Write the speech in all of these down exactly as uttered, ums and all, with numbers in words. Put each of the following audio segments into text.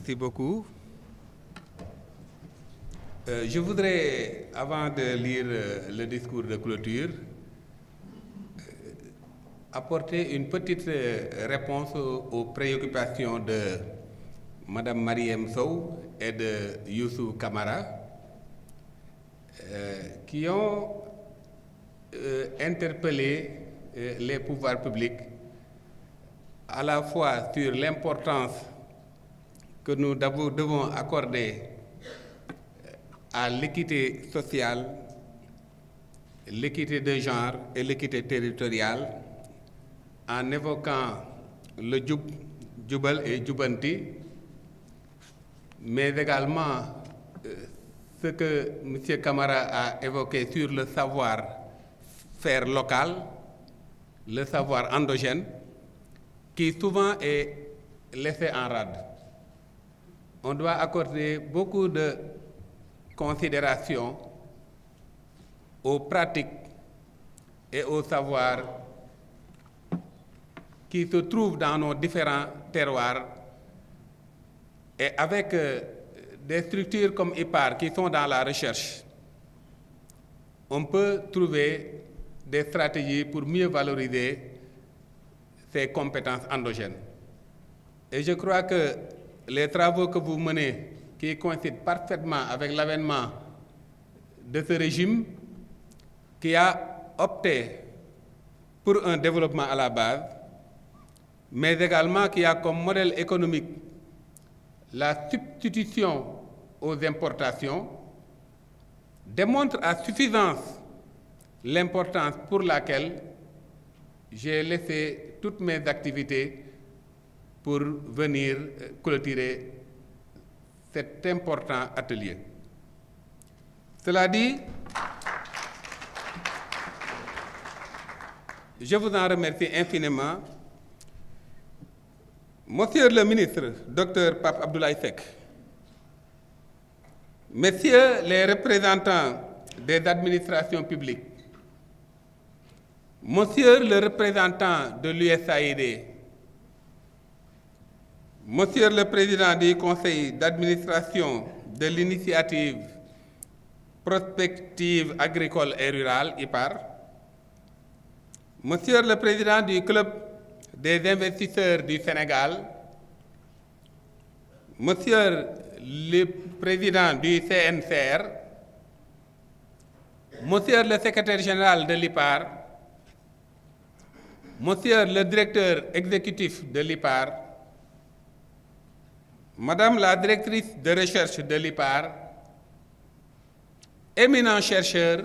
Merci beaucoup. Euh, je voudrais, avant de lire euh, le discours de clôture, euh, apporter une petite euh, réponse aux, aux préoccupations de Madame Marième Sow et de Youssou Kamara, euh, qui ont euh, interpellé euh, les pouvoirs publics à la fois sur l'importance que nous devons accorder à l'équité sociale, l'équité de genre et l'équité territoriale, en évoquant le djub, djubal et djubanti, mais également euh, ce que M. Kamara a évoqué sur le savoir-faire local, le savoir endogène, qui souvent est laissé en rade. On doit accorder beaucoup de considération aux pratiques et aux savoirs qui se trouvent dans nos différents terroirs, et avec euh, des structures comme I P A R qui sont dans la recherche, on peut trouver des stratégies pour mieux valoriser ces compétences endogènes. Et je crois que les travaux que vous menez, qui coïncident parfaitement avec l'avènement de ce régime qui a opté pour un développement à la base, mais également qui a comme modèle économique la substitution aux importations, démontre à suffisance l'importance pour laquelle j'ai laissé toutes mes activités pour venir clôturer cet important atelier. Cela dit, je vous en remercie infiniment. Monsieur le ministre, docteur Pape Abdoulaye Seck, messieurs les représentants des administrations publiques, monsieur le représentant de l'U S A I D, monsieur le président du conseil d'administration de l'initiative prospective agricole et rurale, I P A R, monsieur le président du club des investisseurs du Sénégal, monsieur le président du C N C R, monsieur le secrétaire général de l'I P A R, monsieur le directeur exécutif de l'I P A R, madame la directrice de recherche de l'I P A R, éminents chercheurs,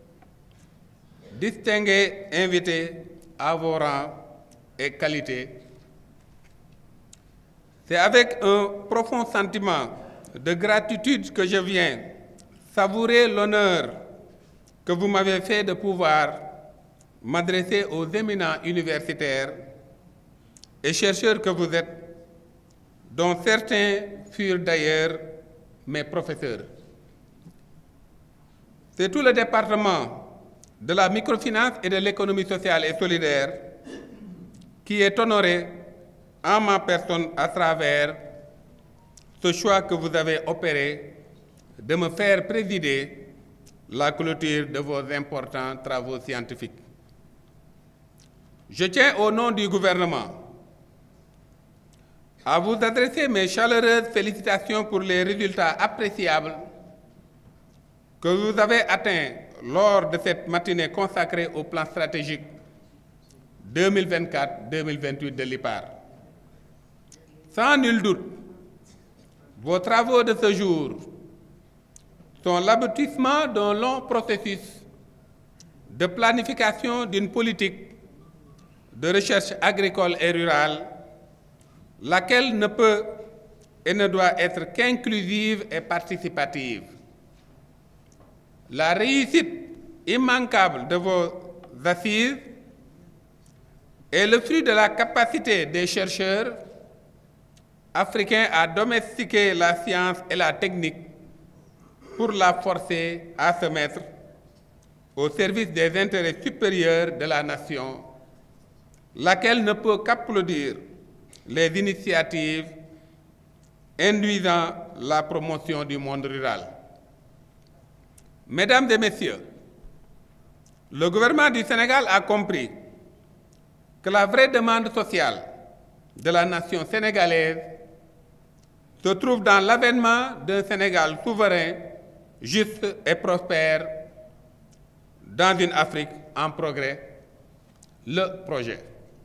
distingués invités à vos rangs et qualités, c'est avec un profond sentiment de gratitude que je viens savourer l'honneur que vous m'avez fait de pouvoir m'adresser aux éminents universitaires et chercheurs que vous êtes, dont certains furent d'ailleurs mes professeurs. C'est tout le département de la microfinance et de l'économie sociale et solidaire qui est honoré en ma personne à travers ce choix que vous avez opéré de me faire présider la clôture de vos importants travaux scientifiques. Je tiens au nom du gouvernement à vous adresser mes chaleureuses félicitations pour les résultats appréciables que vous avez atteints lors de cette matinée consacrée au plan stratégique deux mille vingt-quatre deux mille vingt-huit de l'I P A R. Sans nul doute, vos travaux de ce jour sont l'aboutissement d'un long processus de planification d'une politique de recherche agricole et rurale, laquelle ne peut et ne doit être qu'inclusive et participative. La réussite immanquable de vos assises est le fruit de la capacité des chercheurs africains à domestiquer la science et la technique pour la forcer à se mettre au service des intérêts supérieurs de la nation, laquelle ne peut qu'applaudir les initiatives induisant la promotion du monde rural. Mesdames et messieurs, le gouvernement du Sénégal a compris que la vraie demande sociale de la nation sénégalaise se trouve dans l'avènement d'un Sénégal souverain, juste et prospère dans une Afrique en progrès, le projet.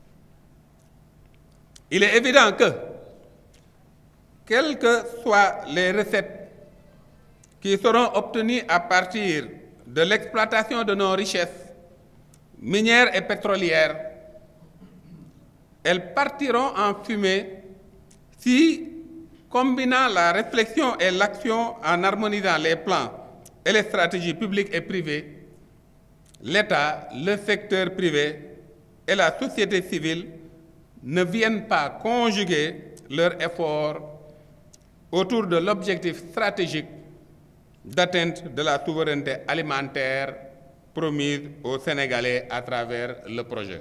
Il est évident que, quelles que soient les recettes qui seront obtenues à partir de l'exploitation de nos richesses minières et pétrolières, elles partiront en fumée si, combinant la réflexion et l'action en harmonisant les plans et les stratégies publiques et privées, l'État, le secteur privé et la société civile ne viennent pas conjuguer leurs efforts autour de l'objectif stratégique d'atteinte de la souveraineté alimentaire promise aux Sénégalais à travers le projet.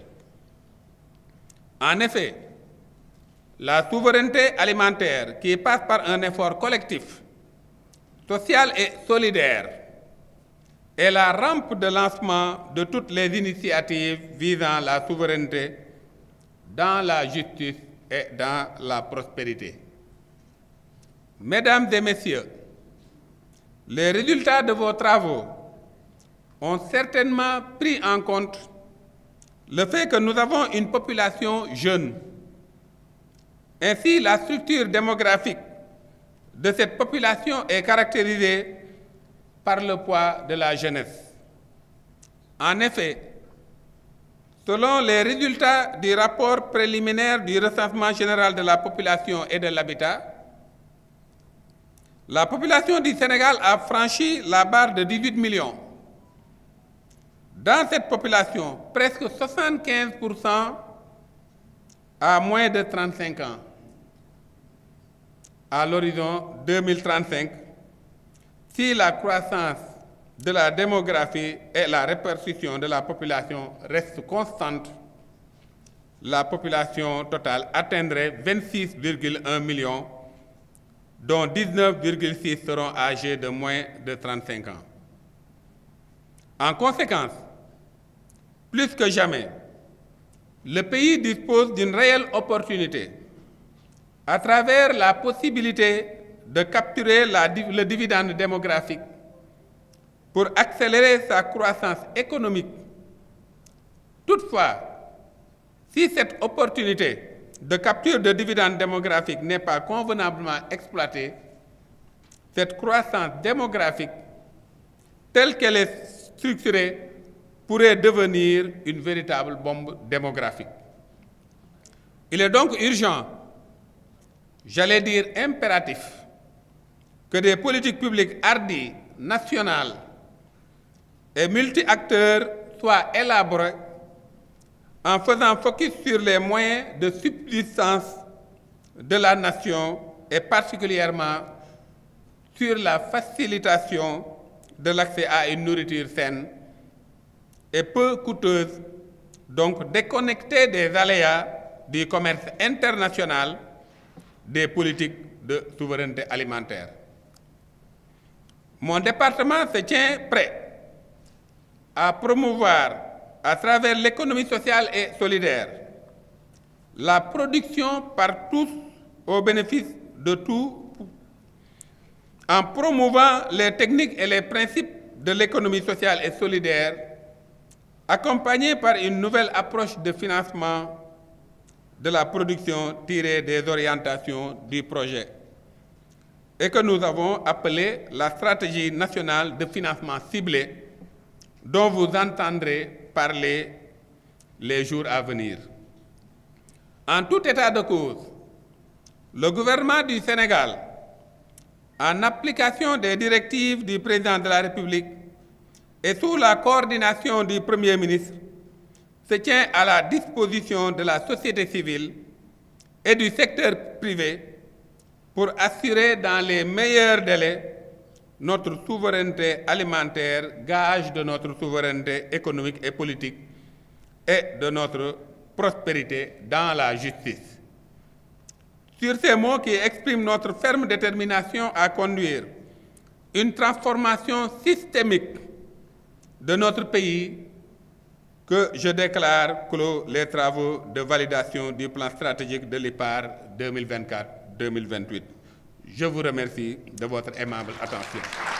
En effet, la souveraineté alimentaire qui passe par un effort collectif, social et solidaire est la rampe de lancement de toutes les initiatives visant la souveraineté dans la justice et dans la prospérité. Mesdames et messieurs, les résultats de vos travaux ont certainement pris en compte le fait que nous avons une population jeune. Ainsi, la structure démographique de cette population est caractérisée par le poids de la jeunesse. En effet, selon les résultats du rapport préliminaire du recensement général de la population et de l'habitat, la population du Sénégal a franchi la barre de dix-huit millions. Dans cette population, presque soixante-quinze pour cent a moins de trente-cinq ans. À l'horizon deux mille trente-cinq, si la croissance de la démographie et la répartition de la population restent constantes, la population totale atteindrait vingt-six virgule un millions, dont dix-neuf virgule six seront âgés de moins de trente-cinq ans. En conséquence, plus que jamais, le pays dispose d'une réelle opportunité à travers la possibilité de capturer la, le dividende démographique pour accélérer sa croissance économique. Toutefois, si cette opportunité de capture de dividendes démographiques n'est pas convenablement exploitée, cette croissance démographique, telle qu'elle est structurée, pourrait devenir une véritable bombe démographique. Il est donc urgent, j'allais dire impératif, que des politiques publiques hardies, nationales et multi-acteurs soient élaborées en faisant focus sur les moyens de subsistance de la nation et particulièrement sur la facilitation de l'accès à une nourriture saine et peu coûteuse, donc déconnectée des aléas du commerce international, des politiques de souveraineté alimentaire. Mon département se tient prêt à promouvoir, à travers l'économie sociale et solidaire, la production par tous au bénéfice de tous, en promouvant les techniques et les principes de l'économie sociale et solidaire, accompagnée par une nouvelle approche de financement de la production tirée des orientations du projet, et que nous avons appelé la stratégie nationale de financement ciblé, dont vous entendrez parler les jours à venir. En tout état de cause, le gouvernement du Sénégal, en application des directives du président de la République et sous la coordination du Premier ministre, se tient à la disposition de la société civile et du secteur privé pour assurer dans les meilleurs délais notre souveraineté alimentaire, gage de notre souveraineté économique et politique et de notre prospérité dans la justice. Sur ces mots qui expriment notre ferme détermination à conduire une transformation systémique de notre pays, que je déclare clos les travaux de validation du plan stratégique de l'I P A R deux mille vingt-quatre deux mille vingt-huit. Je vous remercie de votre aimable attention.